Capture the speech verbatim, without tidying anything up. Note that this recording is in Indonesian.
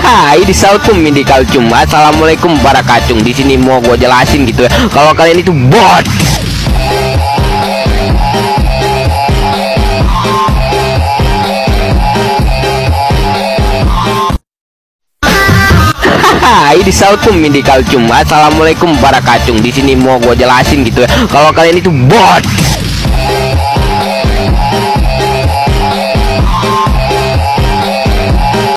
Hai, disalamualaikum ini kalcum. Assalamualaikum para kacung. Di sini mau gue jelasin gitu ya. Kalau kalian itu bot. Hai, disalamualaikum ini kalcum. Assalamualaikum para kacung. Di sini mau gue jelasin gitu ya. Kalau kalian itu bot.